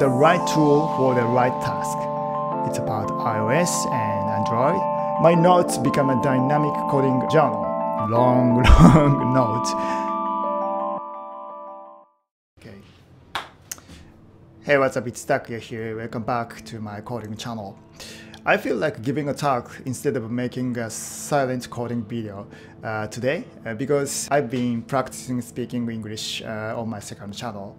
the right tool for the right task. It's about iOS and Android. My notes become a dynamic coding journal. Long note. Okay. Hey, what's up? It's Takuya here. Welcome back to my coding channel. I feel like giving a talk instead of making a silent coding video today because I've been practicing speaking English on my second channel.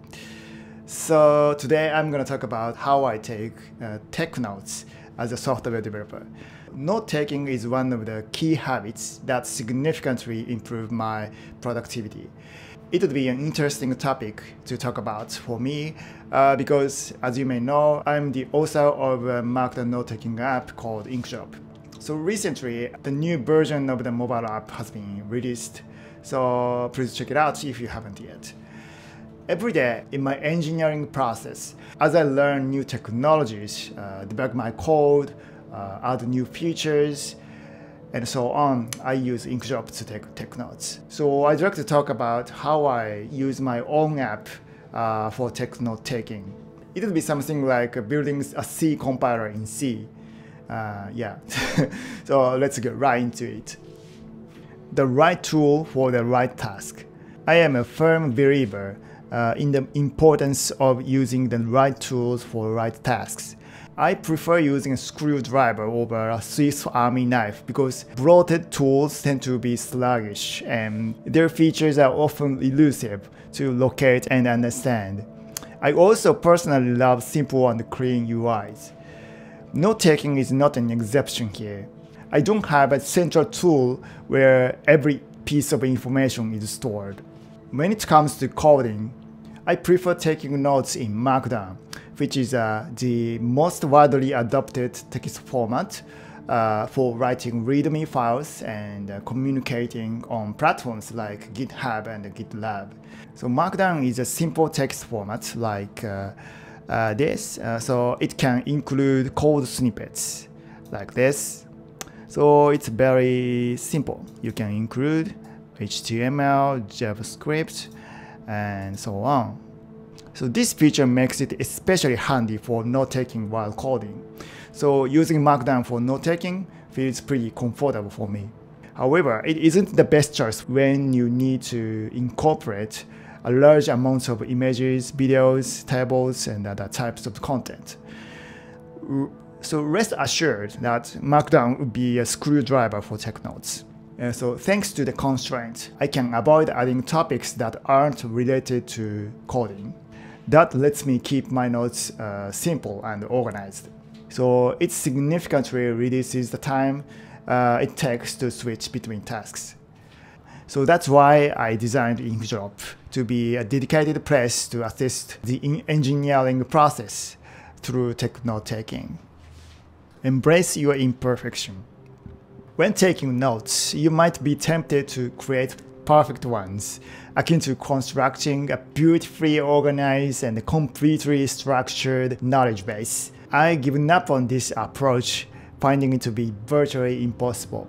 So today I'm going to talk about how I take tech notes as a software developer. Note-taking is one of the key habits that significantly improve my productivity. It would be an interesting topic to talk about for me because, as you may know, I'm the author of a markdown note-taking app called Inkjob. So recently, the new version of the mobile app has been released, so please check it out if you haven't yet. Every day in my engineering process, as I learn new technologies, debug my code, add new features, and so on, I use Inkjob to take tech notes. So I'd like to talk about how I use my own app for tech note taking. It would be something like building a C compiler in C. Yeah, so let's get right into it. The right tool for the right task. I am a firm believer in the importance of using the right tools for right tasks. I prefer using a screwdriver over a Swiss Army knife because bloated tools tend to be sluggish and their features are often elusive to locate and understand. I also personally love simple and clean UIs. Note-taking is not an exception here. I don't have a central tool where every piece of information is stored. When it comes to coding, I prefer taking notes in Markdown, which is the most widely adopted text format for writing README files and communicating on platforms like GitHub and GitLab. So Markdown is a simple text format like this, so it can include code snippets like this. So it's very simple. You can include HTML, JavaScript, and so on. So this feature makes it especially handy for note-taking while coding. So using Markdown for note-taking feels pretty comfortable for me. However, it isn't the best choice when you need to incorporate a large amount of images, videos, tables, and other types of content. So rest assured that Markdown would be a screwdriver for tech notes. So thanks to the constraint, I can avoid adding topics that aren't related to coding. That lets me keep my notes simple and organized. So it significantly reduces the time it takes to switch between tasks. So that's why I designed Inkjob to be a dedicated place to assist the engineering process through tech note taking. Embrace your imperfection. When taking notes, you might be tempted to create perfect ones, akin to constructing a beautifully organized and completely structured knowledge base. I've given up on this approach, finding it to be virtually impossible.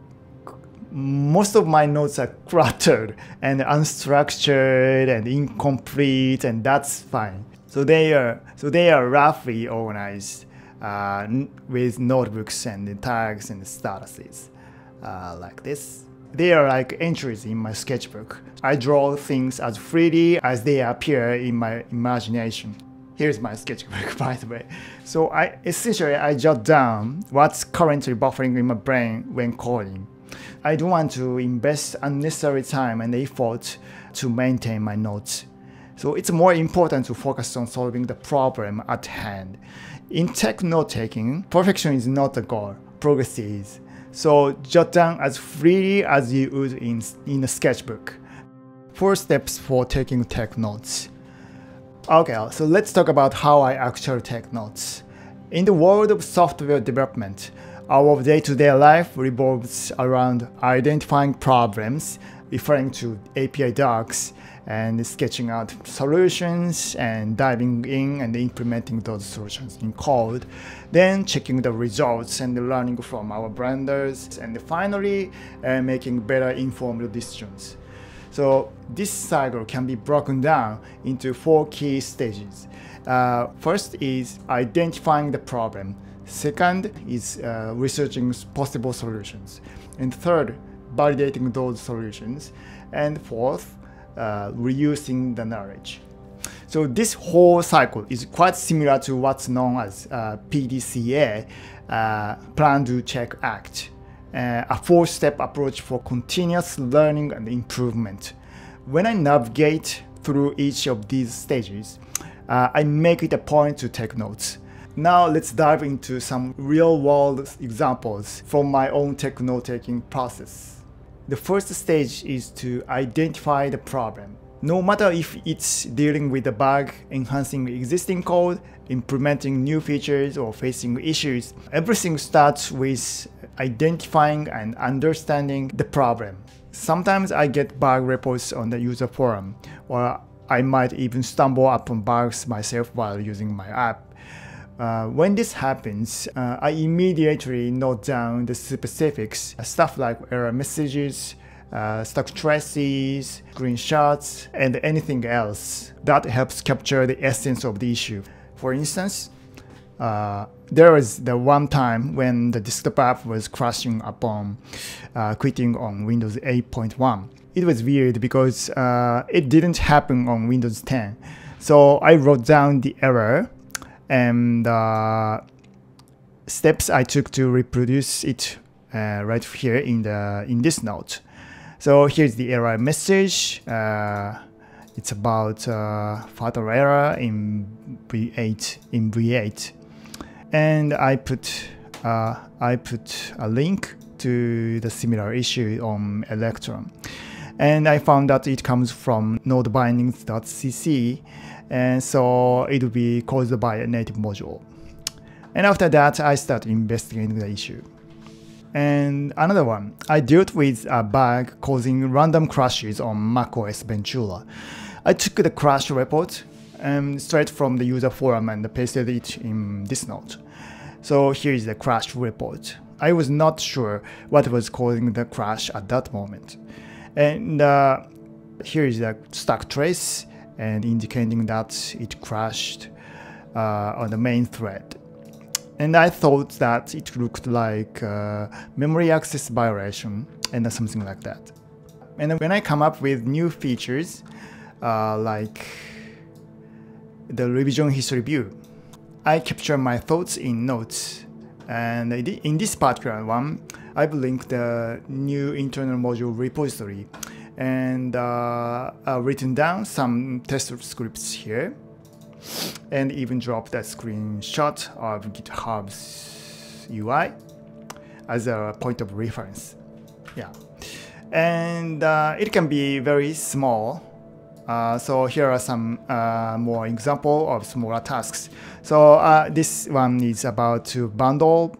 Most of my notes are cluttered and unstructured and incomplete, and that's fine. So they are roughly organized with notebooks and tags and statuses like this. They are like entries in my sketchbook. I draw things as freely as they appear in my imagination. Here's my sketchbook, by the way. So essentially I jot down what's currently buffering in my brain when coding. I don't want to invest unnecessary time and effort to maintain my notes. So it's more important to focus on solving the problem at hand. In tech note-taking, perfection is not the goal, progress is. So jot down as freely as you would in a sketchbook. 4 steps for taking tech notes. Okay, so let's talk about how I actually take notes. In the world of software development, our day-to-day life revolves around identifying problems, referring to API docs, and sketching out solutions and diving in and implementing those solutions in code, then checking the results and learning from our blunders, and finally making better informed decisions. So this cycle can be broken down into 4 key stages. First is identifying the problem. Second is researching possible solutions. And third, validating those solutions. And fourth, reusing the knowledge. So this whole cycle is quite similar to what's known as PDCA, Plan, Do, Check, Act, a 4-step approach for continuous learning and improvement. When I navigate through each of these stages, I make it a point to take notes. Now let's dive into some real-world examples from my own tech note-taking process. The first stage is to identify the problem. No matter if it's dealing with a bug, enhancing existing code, implementing new features, or facing issues, everything starts with identifying and understanding the problem. Sometimes I get bug reports on the user forum, or I might even stumble upon bugs myself while using my app. When this happens, I immediately note down the specifics, stuff like error messages, stock traces, screenshots, and anything else that helps capture the essence of the issue. For instance, there was the one time when the desktop app was crashing upon quitting on Windows 8.1. It was weird because it didn't happen on Windows 10. So I wrote down the error and steps I took to reproduce it right here in this note. So here's the error message. It's about fatal error in V8. And I put a link to the similar issue on Electron. And I found that it comes from nodebindings.cc, and so it will be caused by a native module. And after that, I started investigating the issue. And another one, I dealt with a bug causing random crashes on macOS Ventura. I took the crash report straight from the user forum and pasted it in this note. So here is the crash report. I was not sure what was causing the crash at that moment. And here is the stack trace and indicating that it crashed on the main thread. And I thought that it looked like memory access violation and something like that. And then when I come up with new features, like the revision history view, I capture my thoughts in notes. And in this particular one, I've linked the new internal module repository and written down some test scripts here, and even dropped a screenshot of GitHub's UI as a point of reference. Yeah, and it can be very small. So here are some more example of smaller tasks. So this one is about to bundle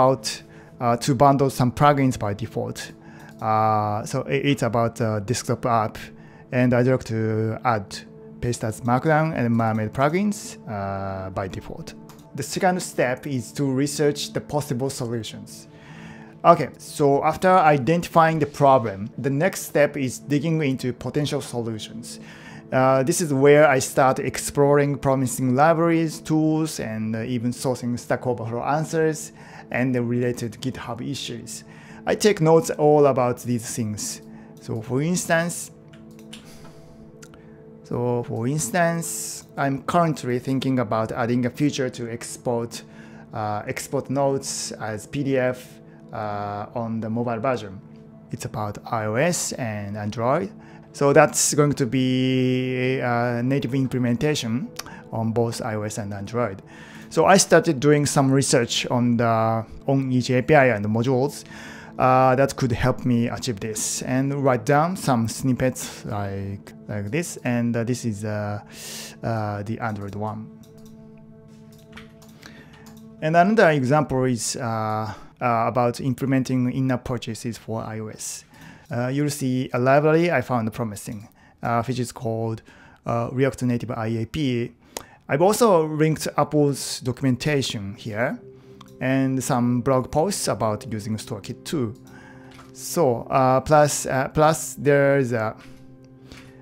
some plugins by default. So it's about a desktop app, and I'd like to paste as Markdown and Mermaid plugins by default. The second step is to research the possible solutions. Okay, so after identifying the problem, the next step is digging into potential solutions. This is where I start exploring promising libraries, tools, and even sourcing Stack Overflow answers and the related GitHub issues. I take notes all about these things. So for instance, I'm currently thinking about adding a feature to export notes as PDF on the mobile version. It's about iOS and Android. So that's going to be a native implementation on both iOS and Android. So I started doing some research on each API and the modules that could help me achieve this, and write down some snippets like this. And this is the Android one. And another example is about implementing in-app purchases for iOS. You'll see a library I found promising, which is called React Native IAP. I've also linked Apple's documentation here and some blog posts about using StoreKit too. So plus there's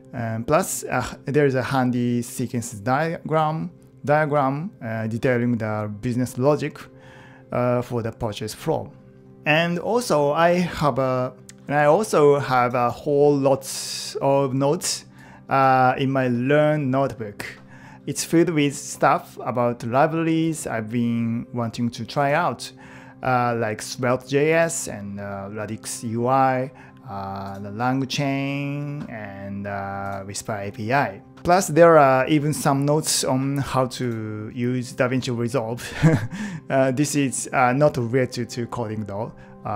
Plus, there is a handy sequence diagram detailing the business logic for the purchase flow. And also, I also have a whole lot of notes in my Learn notebook. It's filled with stuff about libraries I've been wanting to try out, like Svelte.js and Radix UI, the LangChain, and Whisper API. Plus, there are even some notes on how to use DaVinci Resolve. This is not related to coding though,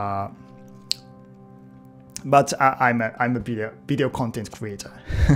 but I'm a video content creator.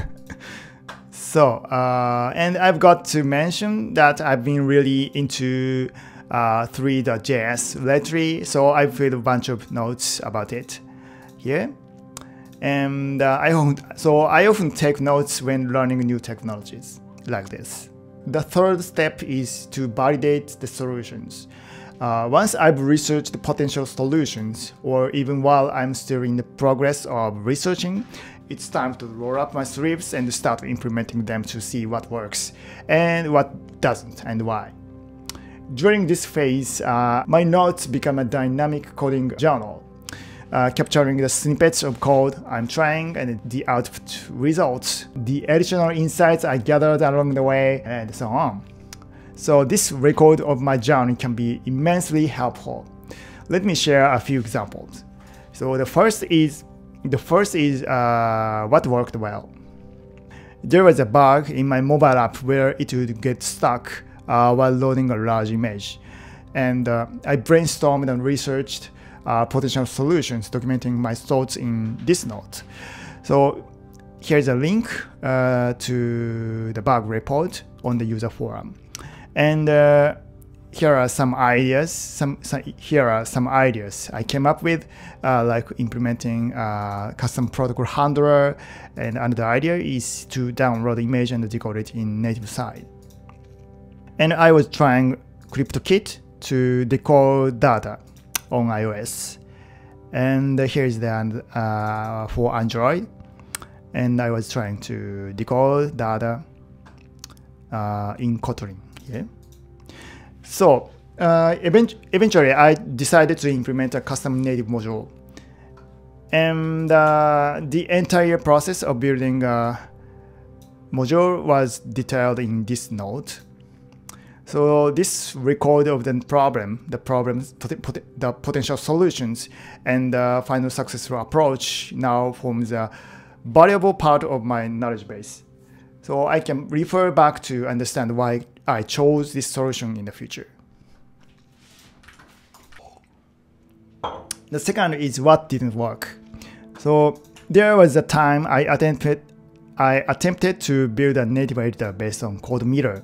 So, and I've got to mention that I've been really into 3.js lately, so I filled a bunch of notes about it here. And I often take notes when learning new technologies like this. The third step is to validate the solutions. Once I've researched the potential solutions, or even while I'm still in the progress of researching, it's time to roll up my sleeves and start implementing them to see what works and what doesn't and why. During this phase, my notes become a dynamic coding journal, capturing the snippets of code I'm trying and the output results, the additional insights I gathered along the way, and so on. So this record of my journey can be immensely helpful. Let me share a few examples. So the first is what worked well. There was a bug in my mobile app where it would get stuck while loading a large image, and I brainstormed and researched potential solutions, documenting my thoughts in this note. So here's a link to the bug report on the user forum, and here are some ideas. Here are some ideas I came up with, like implementing custom protocol handler, and another idea is to download the image and decode it in native side. And I was trying CryptoKit to decode data on iOS, and here's the for Android, and I was trying to decode data in Kotlin. Yeah. So eventually I decided to implement a custom native module, and the entire process of building a module was detailed in this note. So this record of the potential solutions, and the final successful approach now forms a valuable part of my knowledge base. So I can refer back to understand why I chose this solution in the future. The second is what didn't work. So there was a time I attempted to build a native editor based on CodeMeter.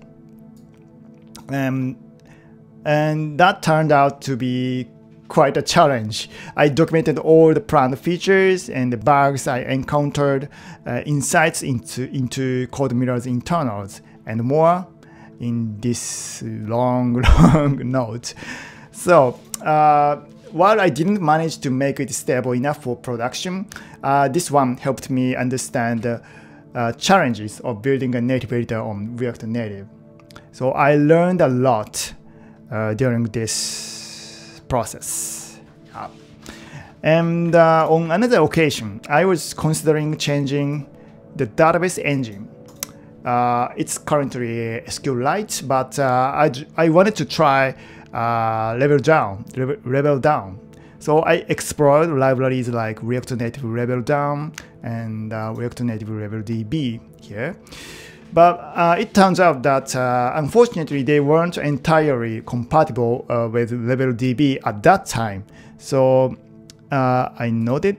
And that turned out to be quite a challenge. I documented all the planned features and the bugs I encountered, insights into CodeMeter's internals, and more in this long note. So while I didn't manage to make it stable enough for production, this one helped me understand the challenges of building a native editor on React Native. So I learned a lot during this process. And on another occasion, I was considering changing the database engine. It's currently SQLite, but I wanted to try Level Down. So I explored libraries like React Native Level Down and React Native Level DB here. But it turns out that unfortunately they weren't entirely compatible with LevelDB at that time. So I noted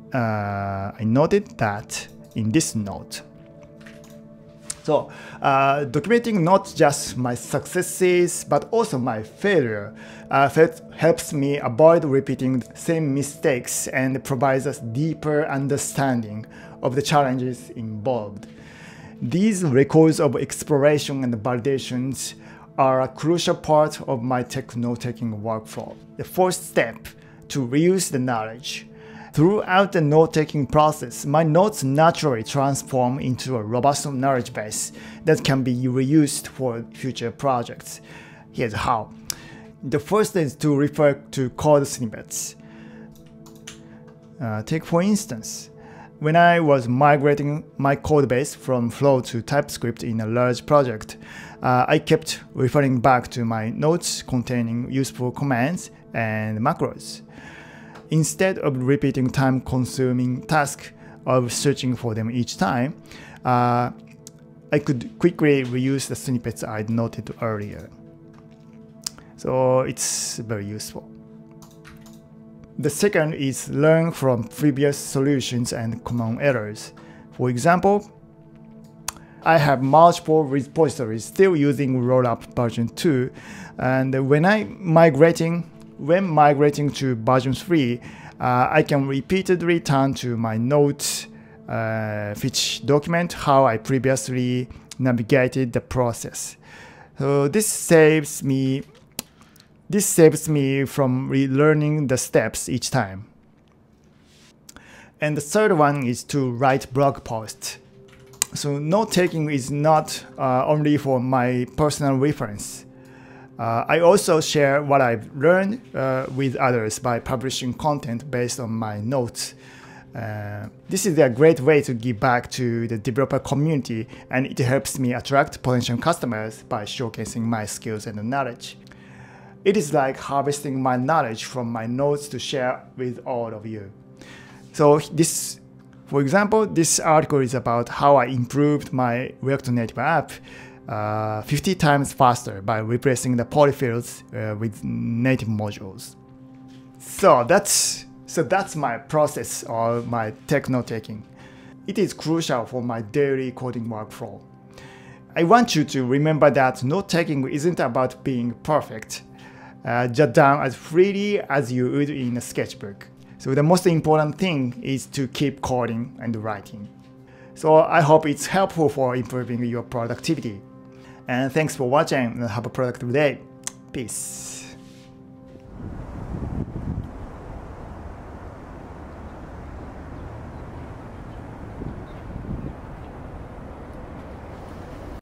that in this note. So documenting not just my successes but also my failure helps me avoid repeating the same mistakes and provides us deeper understanding of the challenges involved. These records of exploration and validations are a crucial part of my tech note-taking workflow. The fourth step, to reuse the knowledge. Throughout the note-taking process, my notes naturally transform into a robust knowledge base that can be reused for future projects. Here's how. The first is to refer to code snippets. Take for instance, when I was migrating my code base from Flow to TypeScript in a large project, I kept referring back to my notes containing useful commands and macros. Instead of repeating time-consuming task of searching for them each time, I could quickly reuse the snippets I'd noted earlier. So it's very useful. The second is learn from previous solutions and common errors. For example, I have multiple repositories still using Rollup version 2, and when migrating to version 3, I can repeatedly turn to my notes, which document how I previously navigated the process. So this saves me from relearning the steps each time. And the third one is to write blog posts. So note-taking is not only for my personal reference. I also share what I've learned with others by publishing content based on my notes. This is a great way to give back to the developer community, and it helps me attract potential customers by showcasing my skills and knowledge. It is like harvesting my knowledge from my notes to share with all of you. So for example, this article is about how I improved my React Native app 50 times faster by replacing the polyfills with native modules. So that's my process or my tech note-taking. It is crucial for my daily coding workflow. I want you to remember that note-taking isn't about being perfect. Jot down as freely as you would in a sketchbook. So the most important thing is to keep coding and writing. So I hope it's helpful for improving your productivity. And thanks for watching and have a productive day. Peace.